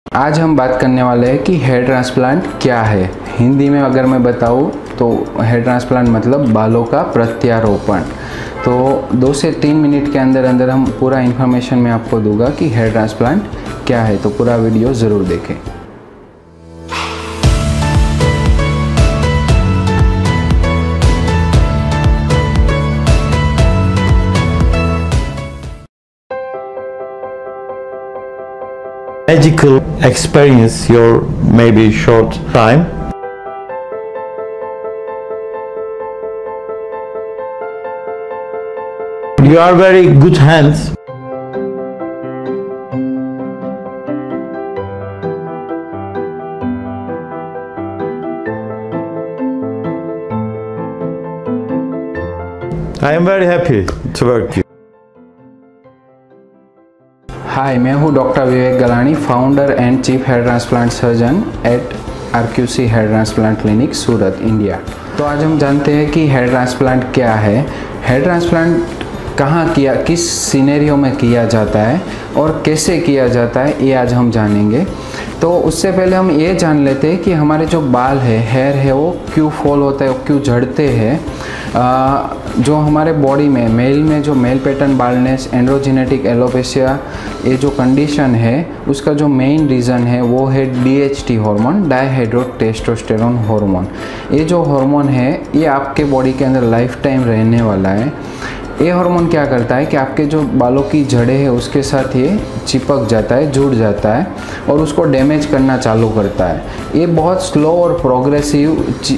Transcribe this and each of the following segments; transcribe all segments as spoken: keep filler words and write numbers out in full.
आज हम बात करने वाले हैं कि हेयर ट्रांसप्लांट क्या है। हिंदी में अगर मैं बताऊँ तो हेयर ट्रांसप्लांट मतलब बालों का प्रत्यारोपण। तो दो से तीन मिनट के अंदर अंदर हम पूरा इन्फॉर्मेशन मैं आपको दूंगा कि हेयर ट्रांसप्लांट क्या है, तो पूरा वीडियो ज़रूर देखें। Medical experience, your maybe short time. You are very good hands. I am very happy to work with you. हाय, मैं हूँ doctor Vivek Galani, founder and chief hair transplant surgeon at RQC hair transplant clinic Surat, India. तो आज हम जानते हैं कि hair transplant क्या है, हेयर ट्रांसप्लांट कहाँ किया, किस सिनेरियो में किया जाता है और कैसे किया जाता है, ये आज हम जानेंगे। तो उससे पहले हम ये जान लेते हैं कि हमारे जो बाल है, हेयर है, वो क्यों फॉल होता है, क्यों झड़ते हैं। जो हमारे बॉडी में मेल में जो male pattern baldness, androgenetic alopecia, ये जो कंडीशन है उसका जो मेन रीज़न है वो है D H T hormone, dihydrotestosterone hormone. ये जो हार्मोन है ये आपके बॉडी के अंदर लाइफ टाइम रहने वाला है। ये हार्मोन क्या करता है कि आपके जो बालों की जड़ें हैं उसके साथ ये चिपक जाता है, जुड़ जाता है और उसको डैमेज करना चालू करता है। ये बहुत स्लो और प्रोग्रेसिव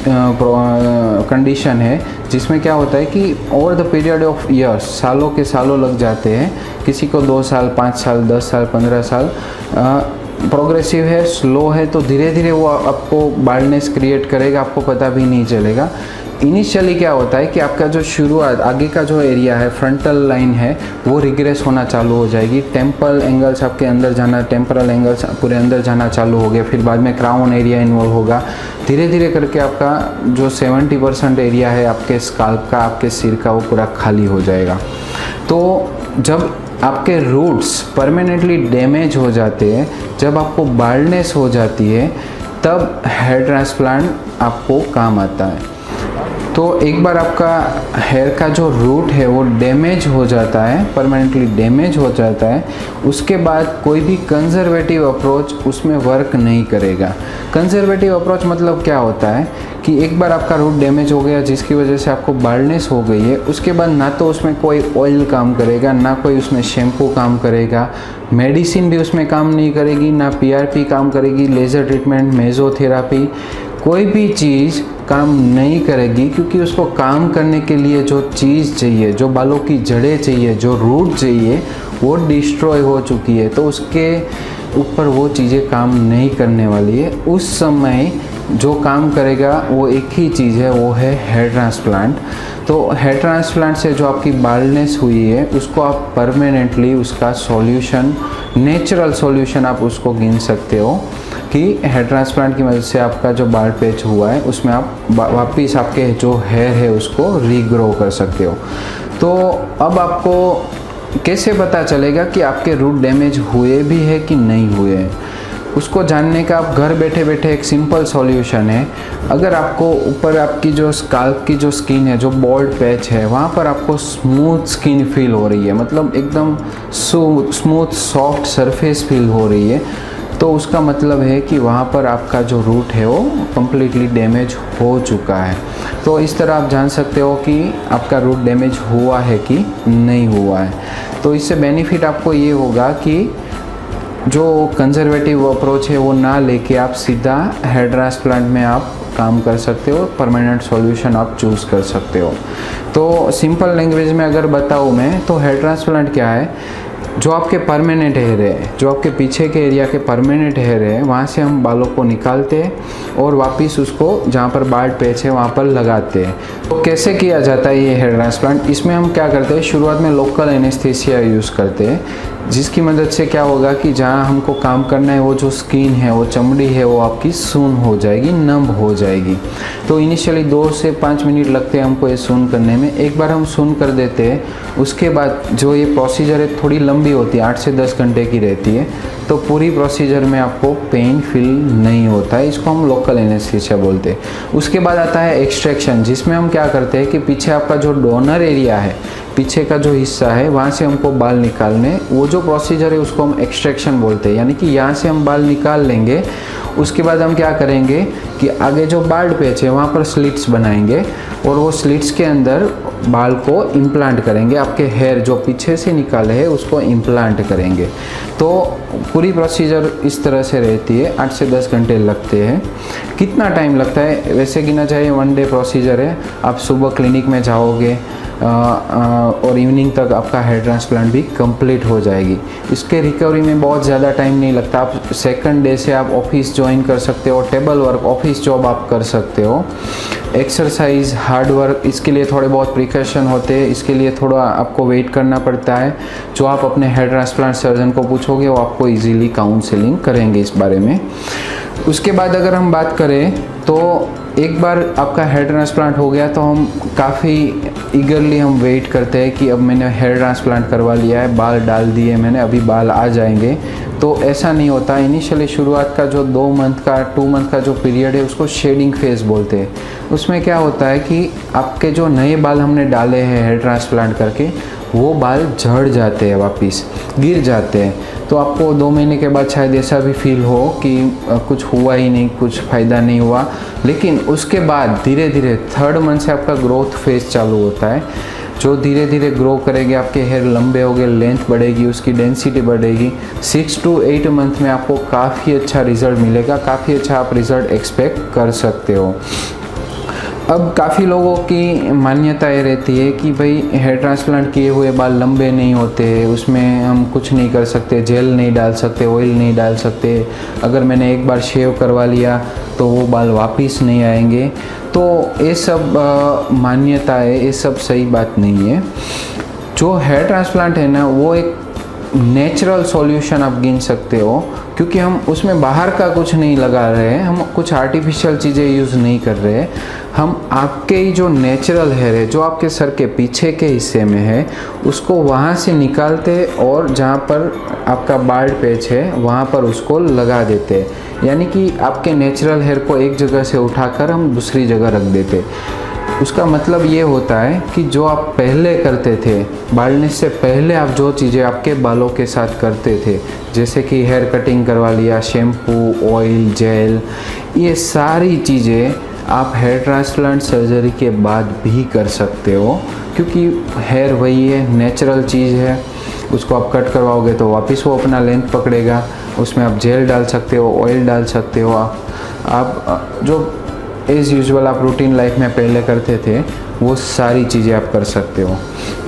कंडीशन है जिसमें क्या होता है कि over the period of years, सालों के सालों लग जाते हैं, किसी को दो साल, पाँच साल, दस साल, पंद्रह साल। प्रोग्रेसिव है, स्लो है, तो धीरे धीरे वो आपको बाल्डनेस क्रिएट करेगा, आपको पता भी नहीं चलेगा। इनिशियली क्या होता है कि आपका जो शुरुआत आगे का जो एरिया है, फ्रंटल लाइन है, वो रिग्रेस होना चालू हो जाएगी। टेम्पल एंगल्स आपके अंदर जाना, टेम्परल एंगल्स पूरे अंदर जाना चालू हो गए, फिर बाद में क्राउन एरिया इन्वॉल्व होगा। धीरे धीरे करके आपका जो सेवेंटी परसेंट एरिया है आपके स्काल्प का, आपके सिर का, वो पूरा खाली हो जाएगा। तो जब आपके रूट्स परमानेंटली डैमेज हो जाते हैं, जब आपको बाल्डनेस हो जाती है, तब हेयर ट्रांसप्लांट आपको काम आता है। तो एक बार आपका हेयर का जो रूट है वो डैमेज हो जाता है, परमानेंटली डैमेज हो जाता है, उसके बाद कोई भी कंजर्वेटिव अप्रोच उसमें वर्क नहीं करेगा। कंजर्वेटिव अप्रोच मतलब क्या होता है कि एक बार आपका रूट डैमेज हो गया जिसकी वजह से आपको बाल्डनेस हो गई है, उसके बाद ना तो उसमें कोई ऑयल काम करेगा, ना कोई उसमें शैम्पू काम करेगा, मेडिसिन भी उसमें काम नहीं करेगी, ना पी आर पी काम करेगी, लेज़र ट्रीटमेंट, मेसोथेरापी, कोई भी चीज़ काम नहीं करेगी, क्योंकि उसको काम करने के लिए जो चीज़ चाहिए, जो बालों की जड़ें चाहिए, जो रूट चाहिए, वो डिस्ट्रॉय हो चुकी है। तो उसके ऊपर वो चीज़ें काम नहीं करने वाली है। उस समय जो काम करेगा वो एक ही चीज़ है, वो है हेयर ट्रांसप्लांट। तो हेयर ट्रांसप्लांट से जो आपकी बाल्डनेस हुई है उसको आप परमानेंटली उसका सॉल्यूशन, नेचुरल सॉल्यूशन आप उसको गिन सकते हो कि हेयर ट्रांसप्लांट की मदद से आपका जो बाल पैच हुआ है उसमें आप वापस आपके जो हेयर है उसको रीग्रो कर सकते हो। तो अब आपको कैसे पता चलेगा कि आपके रूट डैमेज हुए भी है कि नहीं हुए हैं, उसको जानने का आप घर बैठे बैठे एक सिंपल सॉल्यूशन है। अगर आपको ऊपर आपकी जो स्काल्प की जो स्किन है, जो बॉल्ड पैच है, वहाँ पर आपको स्मूथ स्किन फील हो रही है, मतलब एकदम स्मूथ सॉफ्ट सरफेस फील हो रही है, तो उसका मतलब है कि वहाँ पर आपका जो रूट है वो कम्प्लीटली डैमेज हो चुका है। तो इस तरह आप जान सकते हो कि आपका रूट डैमेज हुआ है कि नहीं हुआ है। तो इससे बेनिफिट आपको ये होगा कि जो कंजर्वेटिव अप्रोच है वो ना लेके आप सीधा हेयर ट्रांसप्लांट में आप काम कर सकते हो, परमानेंट सॉल्यूशन आप चूज़ कर सकते हो। तो सिंपल लैंग्वेज में अगर बताऊँ मैं, तो हेयर ट्रांसप्लांट क्या है, जो आपके परमानेंट हेयर है, जो आपके पीछे के एरिया के परमानेंट हेयर है, वहाँ से हम बालों को निकालते हैं और वापस उसको जहाँ पर बाल्ड पैच है वहाँ पर लगाते हैं। तो कैसे किया जाता है ये हेयर ट्रांसप्लांट? इसमें हम क्या करते हैं, शुरुआत में लोकल एनेस्थीसिया यूज़ करते हैं। जिसकी मदद से क्या होगा कि जहाँ हमको काम करना है वो जो स्किन है, वो चमड़ी है, वो आपकी सून हो जाएगी, नम हो जाएगी। तो इनिशियली दो से पाँच मिनट लगते हैं हमको ये सून करने में। एक बार हम सून कर देते हैं, उसके बाद जो ये प्रोसीजर है थोड़ी लंबी होती है, आठ से दस घंटे की रहती है। तो पूरी प्रोसीजर में आपको पेन फील नहीं होता है, इसको हम लोकल एनेस्थीसिया बोलते हैं। उसके बाद आता है एक्सट्रैक्शन, जिसमें हम क्या करते हैं कि पीछे आपका जो डोनर एरिया है, पीछे का जो हिस्सा है, वहाँ से हमको बाल निकालने, वो जो प्रोसीजर है उसको हम एक्सट्रैक्शन बोलते हैं। यानी कि यहाँ से हम बाल निकाल लेंगे, उसके बाद हम क्या करेंगे कि आगे जो बार्ड पैच है वहाँ पर स्लिट्स बनाएंगे और वो स्लिट्स के अंदर बाल को इम्प्लांट करेंगे। आपके हेयर जो पीछे से निकाले हैं उसको इम्प्लांट करेंगे। तो पूरी प्रोसीजर इस तरह से रहती है, आठ से दस घंटे लगते हैं। कितना टाइम लगता है वैसे गिना जाए, वन डे प्रोसीजर है। आप सुबह क्लिनिक में जाओगे आ, आ, और इवनिंग तक आपका हेयर ट्रांसप्लांट भी कंप्लीट हो जाएगी। इसके रिकवरी में बहुत ज़्यादा टाइम नहीं लगता। आप सेकंड डे से आप ऑफिस ज्वाइन कर सकते हो, टेबल वर्क, ऑफिस जॉब आप कर सकते हो। एक्सरसाइज, हार्ड वर्क, इसके लिए थोड़े बहुत प्रिकॉशन होते हैं, इसके लिए थोड़ा आपको वेट करना पड़ता है। जो आप अपने हेयर ट्रांसप्लांट सर्जन को पूछोगे वो आपको ईजीली काउंसलिंग करेंगे इस बारे में। उसके बाद अगर हम बात करें तो एक बार आपका हेयर ट्रांसप्लांट हो गया तो हम काफ़ी ईगरली हम वेट करते हैं कि अब मैंने हेयर ट्रांसप्लांट करवा लिया है, बाल डाल दिए मैंने, अभी बाल आ जाएंगे। तो ऐसा नहीं होता। इनिशियली शुरुआत का जो दो मंथ का टू मंथ का जो पीरियड है उसको शेडिंग फेज बोलते हैं। उसमें क्या होता है कि आपके जो नए बाल हमने डाले हैं हेयर ट्रांसप्लांट करके, वो बाल झड़ जाते हैं, वापस गिर जाते हैं। तो आपको दो महीने के बाद शायद ऐसा भी फील हो कि कुछ हुआ ही नहीं, कुछ फ़ायदा नहीं हुआ। लेकिन उसके बाद धीरे धीरे थर्ड मंथ से आपका ग्रोथ फेज चालू होता है, जो धीरे धीरे ग्रो करेंगे, आपके हेयर लंबे होंगे, लेंथ बढ़ेगी, उसकी डेंसिटी बढ़ेगी। सिक्स टू एट मंथ में आपको काफ़ी अच्छा रिज़ल्ट मिलेगा, काफ़ी अच्छा आप रिज़ल्ट एक्सपेक्ट कर सकते हो। अब काफ़ी लोगों की मान्यता ये रहती है कि भाई हेयर ट्रांसप्लांट किए हुए बाल लंबे नहीं होते, उसमें हम कुछ नहीं कर सकते, जेल नहीं डाल सकते, ऑयल नहीं डाल सकते, अगर मैंने एक बार शेव करवा लिया तो वो बाल वापस नहीं आएंगे। तो ये सब मान्यता है, ये सब सही बात नहीं है। जो हेयर ट्रांसप्लांट है ना, वो एक नेचुरल सॉल्यूशन आप गिन सकते हो, क्योंकि हम उसमें बाहर का कुछ नहीं लगा रहे हैं, हम कुछ आर्टिफिशियल चीज़ें यूज़ नहीं कर रहे हैं। हम आपके ही जो नेचुरल हेयर है, जो आपके सर के पीछे के हिस्से में है, उसको वहाँ से निकालते और जहाँ पर आपका बार्ड पैच है वहाँ पर उसको लगा देते। यानी कि आपके नेचुरल हेयर को एक जगह से उठाकर हम दूसरी जगह रख देते। उसका मतलब ये होता है कि जो आप पहले करते थे, बाल्डनेस से पहले आप जो चीज़ें आपके बालों के साथ करते थे, जैसे कि हेयर कटिंग करवा लिया, शैम्पू, ऑयल, जेल, ये सारी चीज़ें आप हेयर ट्रांसप्लांट सर्जरी के बाद भी कर सकते हो, क्योंकि हेयर वही है, नेचुरल चीज़ है। उसको आप कट करवाओगे तो वापस वो अपना लेंथ पकड़ेगा, उसमें आप जेल डाल सकते हो, ऑयल डाल सकते हो। आप, आप जो एज़ यूजुअल आप रूटीन लाइफ में पहले करते थे वो सारी चीज़ें आप कर सकते हो।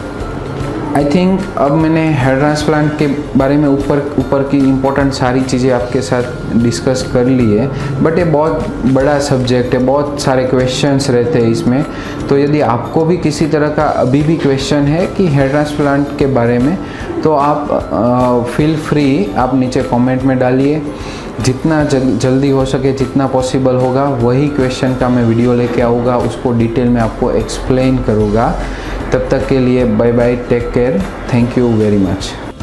आई थिंक अब मैंने हेयर ट्रांसप्लांट के बारे में ऊपर ऊपर की इम्पोर्टेंट सारी चीज़ें आपके साथ डिस्कस कर ली है, बट ये बहुत बड़ा सब्जेक्ट है, बहुत सारे क्वेश्चंस रहते हैं इसमें। तो यदि आपको भी किसी तरह का अभी भी क्वेश्चन है कि हेयर ट्रांसप्लांट के बारे में, तो आप फील फ्री, आप नीचे कमेंट में डालिए। जितना जल, जल्दी हो सके, जितना पॉसिबल होगा, वही क्वेश्चन का मैं वीडियो लेके आऊँगा, उसको डिटेल में आपको एक्सप्लेन करूँगा। तब तक के लिए bye bye, take care, thank you very much.